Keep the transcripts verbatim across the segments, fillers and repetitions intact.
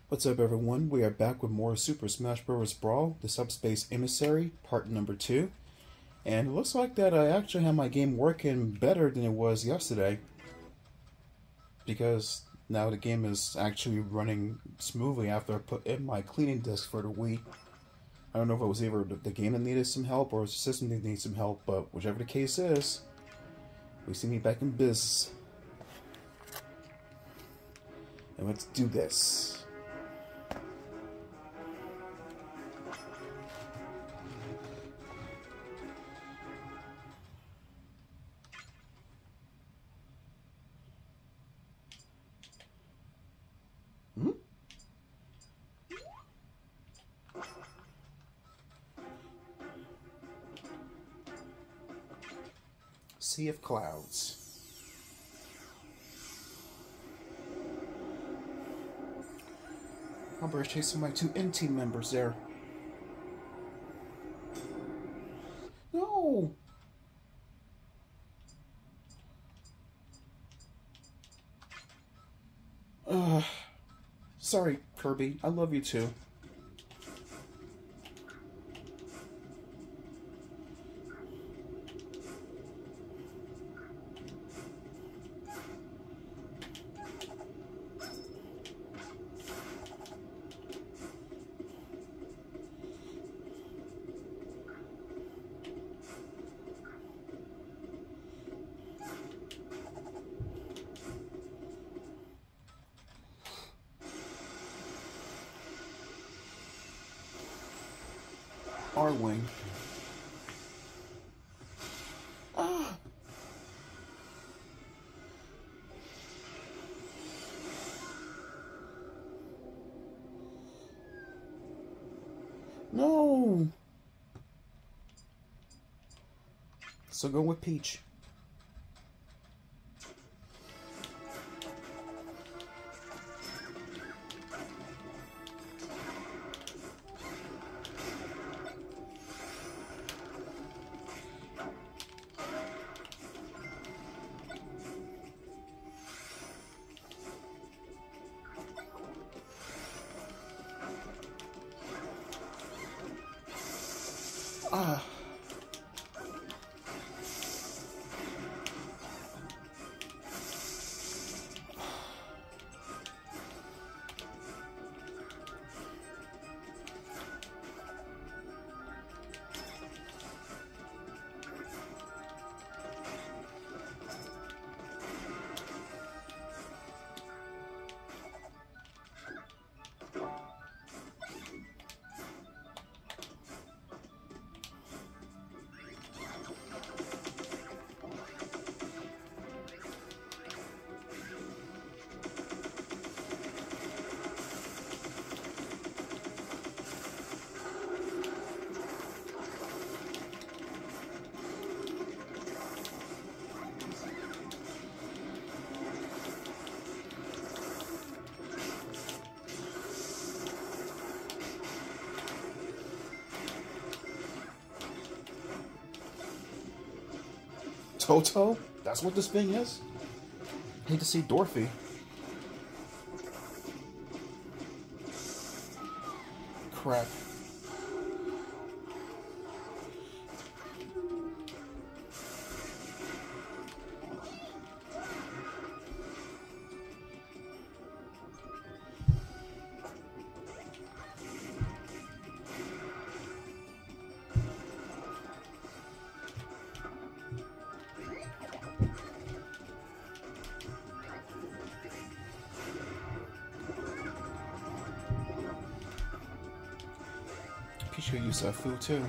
What's up, everyone? We are back with more Super Smash Bros. Brawl, the Subspace Emissary, part number two. And it looks like that I actually have my game working better than it was yesterday. Because now the game is actually running smoothly after I put in my cleaning disk for the Wii. I don't know if it was either the game that needed some help or the system that needed some help, but whichever the case is, we see me back in business. And let's do this. Hmm? Sea of Clouds. Humber is chasing my two N team members there. No! Ugh. Sorry, Kirby. I love you too. R-Wing. Ah! No! So go with Peach. Ah. Toto? That's what this thing is? I hate to see Dorothy. Crap. Peach could use that food too.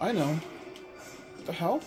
I know. What the hell?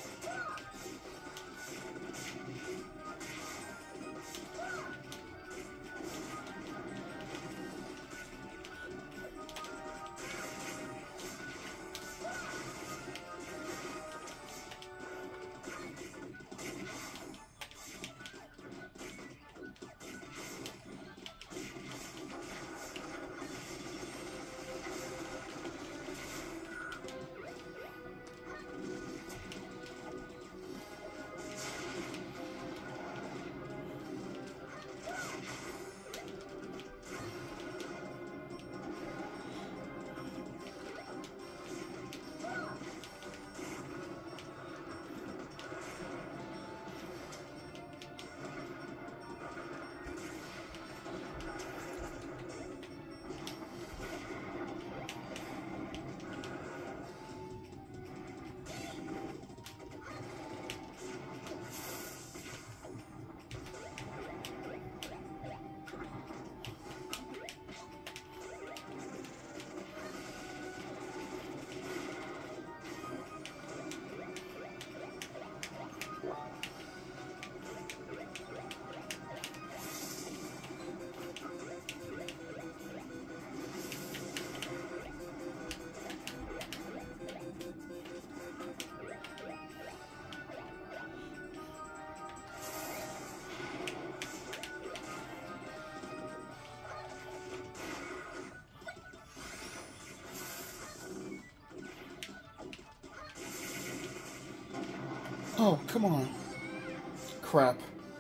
Oh, come on. Crap.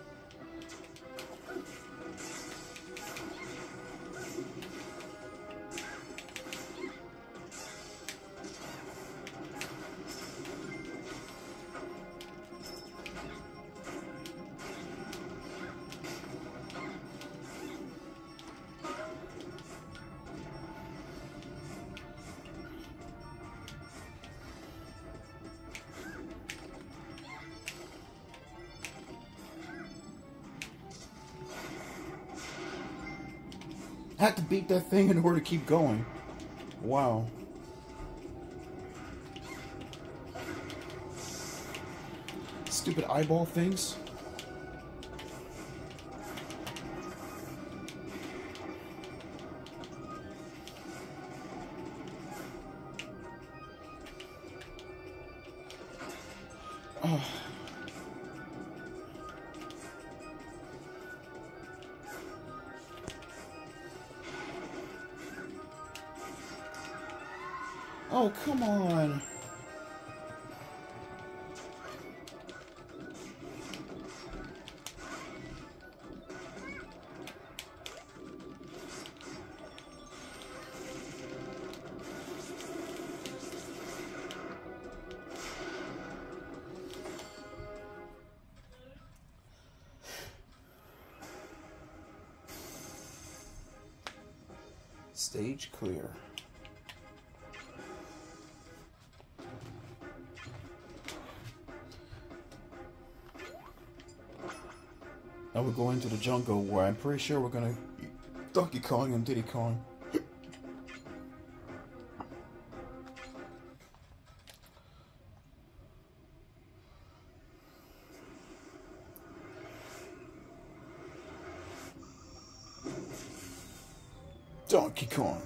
I had to beat that thing in order to keep going. Wow. Stupid eyeball things. Oh. Oh, come on. Stage clear. Now we're going to the jungle where I'm pretty sure we're gonna Donkey Kong and Diddy Kong. Donkey Kong.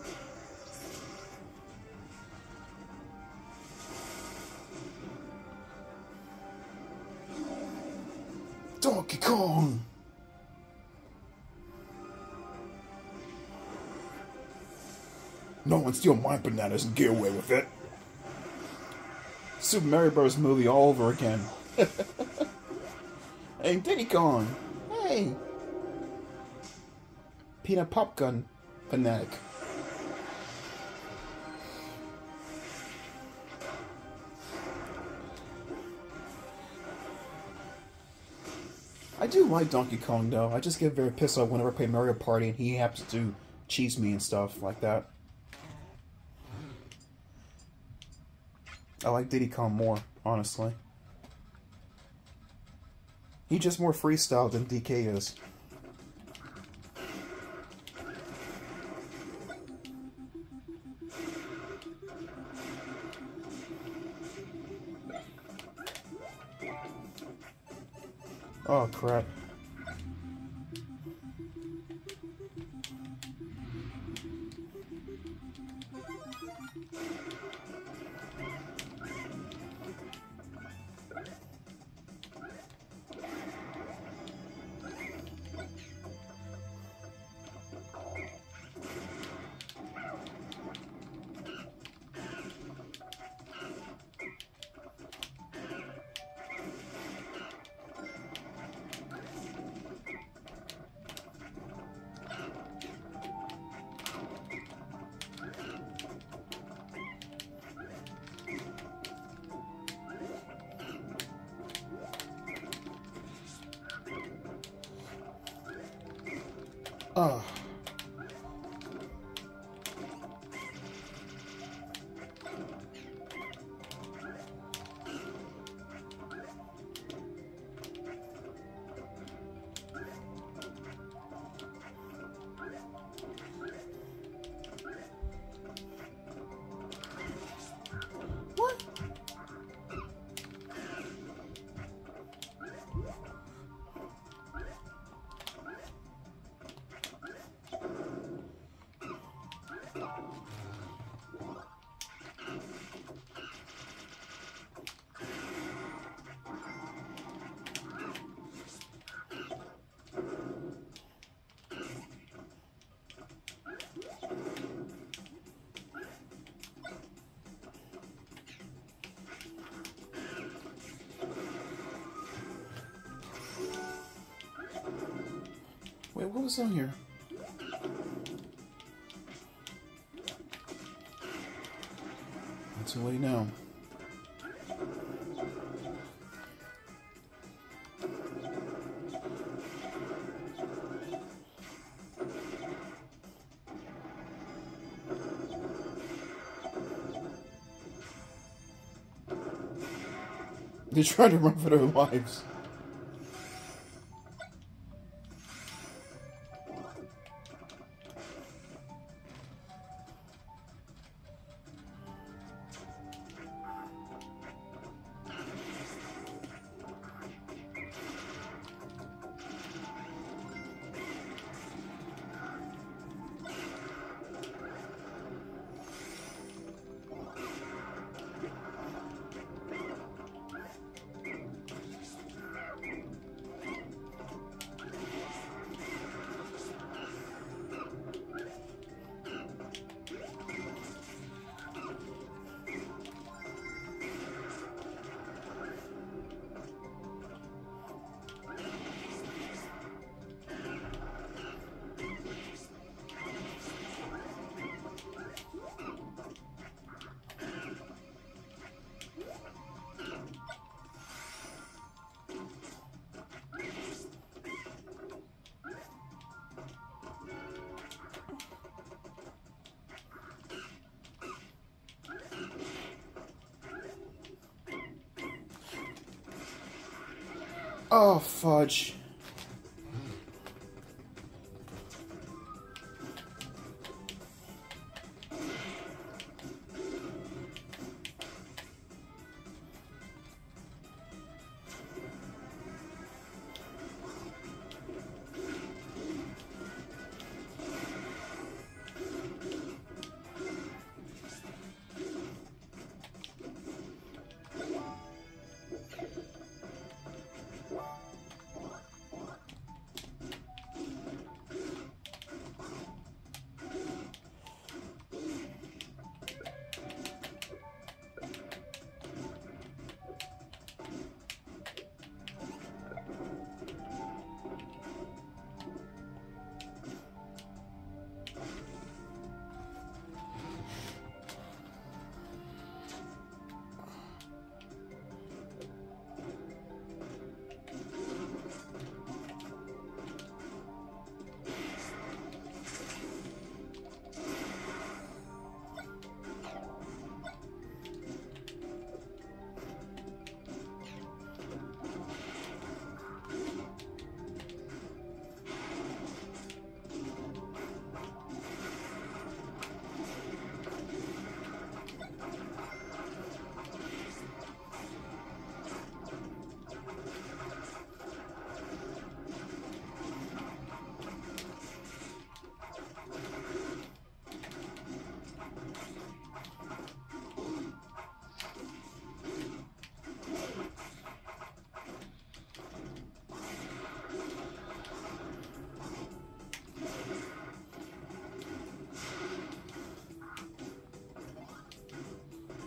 Donkey Kong. No one steal my bananas and get away with it. Super Mario Bros. Movie all over again. Hey, Diddy Kong. Hey. Peanut Pop Gun fanatic. I do like Donkey Kong though. I just get very pissed off whenever I play Mario Party and he happens to cheese me and stuff like that. I like Diddy Kong more, honestly. He's just more freestyle than D K is. Oh, crap. Oh. What? Wait, what was on here? It's away now. They're trying to run for their lives. Oh, fudge.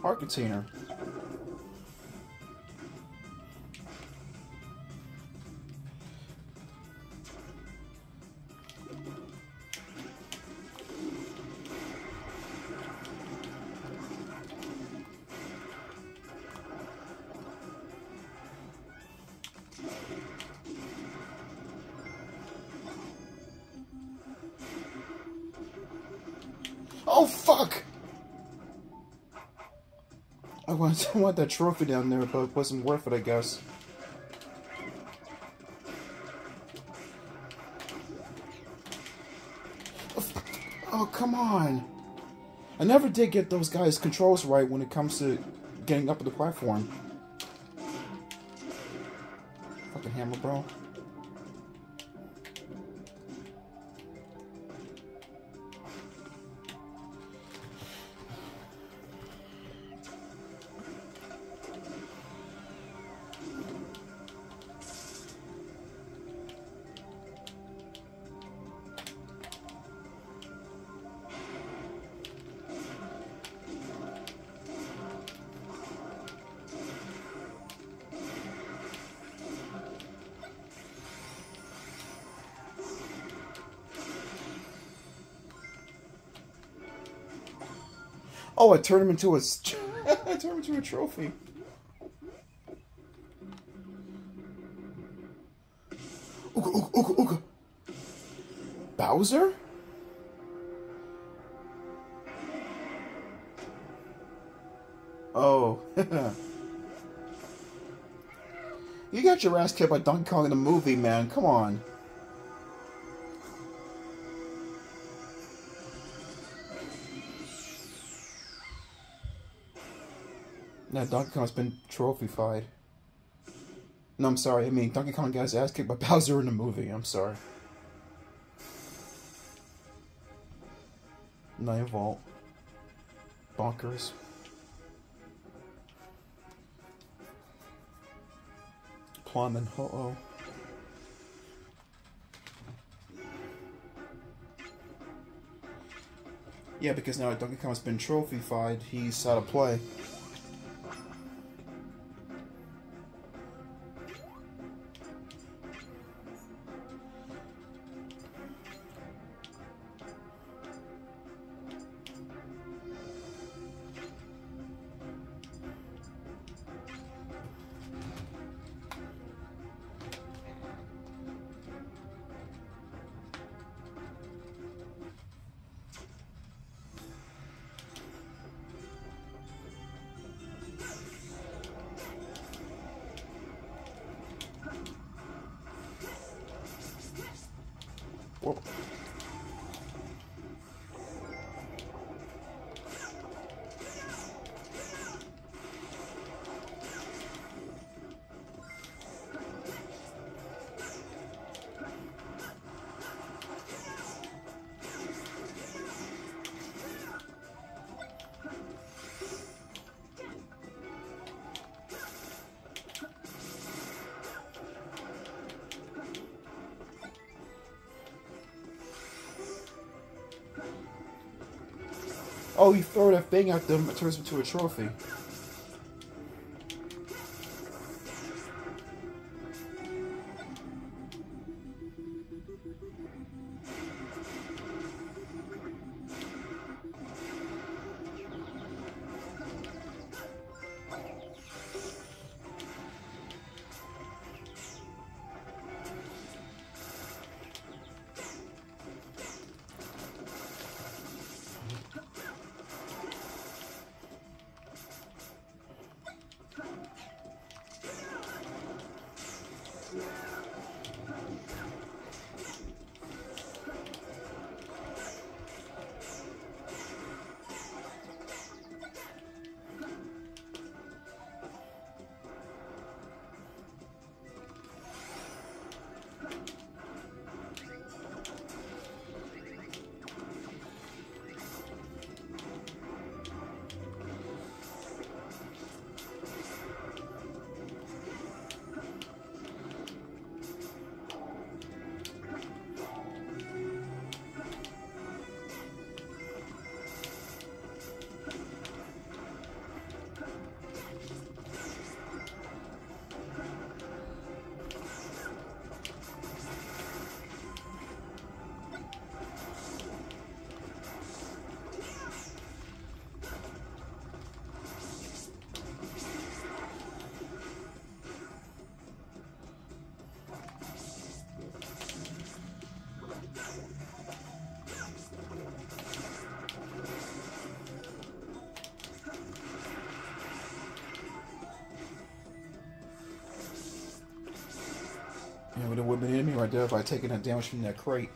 Heart container. Oh, fuck! I want, I want that trophy down there, but it wasn't worth it, I guess. Oh, come on! I never did get those guys' controls right when it comes to getting up to the platform. Fucking hammer, bro. Oh, I turned him into a... I turned him into a trophy. Ooga, ooga, ooga, ooga. Bowser? Oh. You got your ass kicked by Donkey Kong in the movie, man. Come on. Nah, Donkey Kong's been trophy-fied. No, I'm sorry. I mean, Donkey Kong got his ass kicked by Bowser in the movie. I'm sorry. Nine Vault. Bonkers. Plumbing. Uh-oh. Yeah, because now Donkey Kong's been trophy-fied, he's out of play. Whoa. Oh, you throw that thing at them, it turns into a trophy. Yeah, would have been an enemy right there if I had taken that damage from that crate.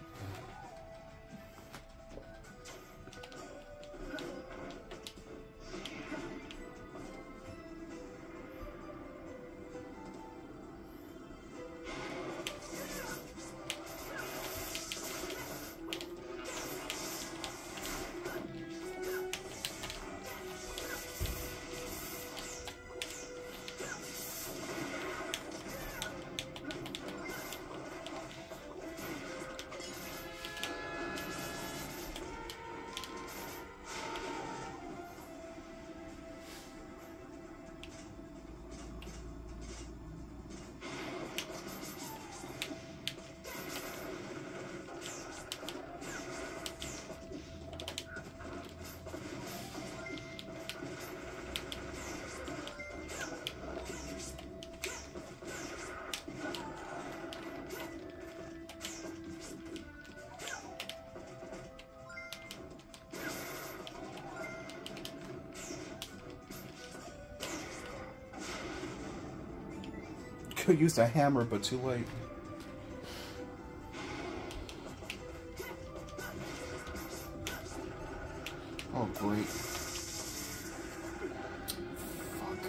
Could use a hammer, but too late. Oh, great. Fuck.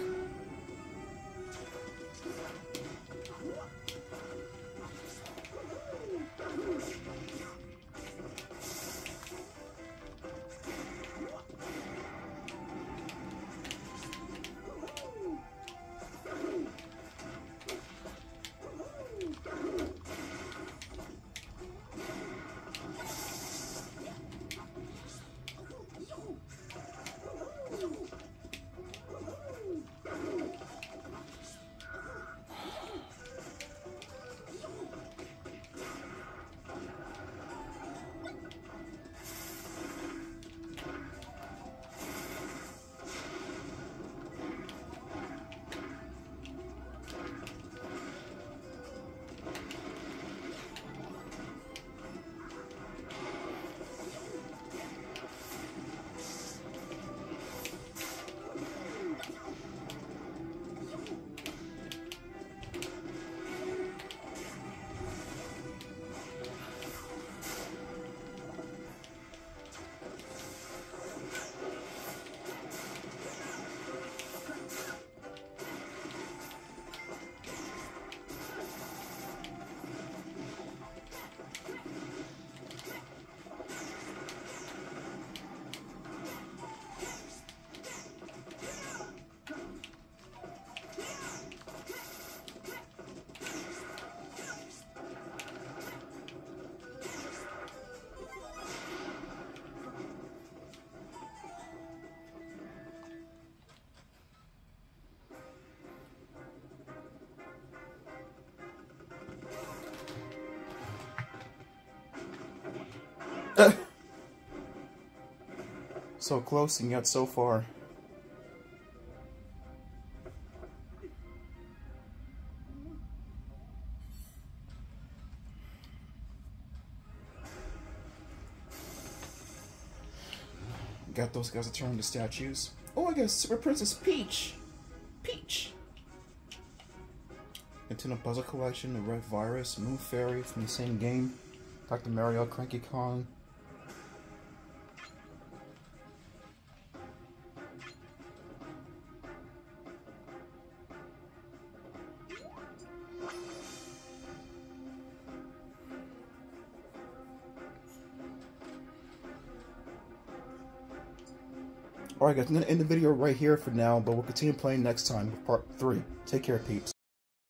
So close and yet so far. Got those guys to turn into statues. Oh, I got Super Princess Peach! Peach! Nintendo Puzzle Collection, the Red Virus, Moon Fairy from the same game, Doctor Mario, Cranky Kong. Alright guys, I'm going to end the video right here for now, but we'll continue playing next time with part three. Take care, peeps.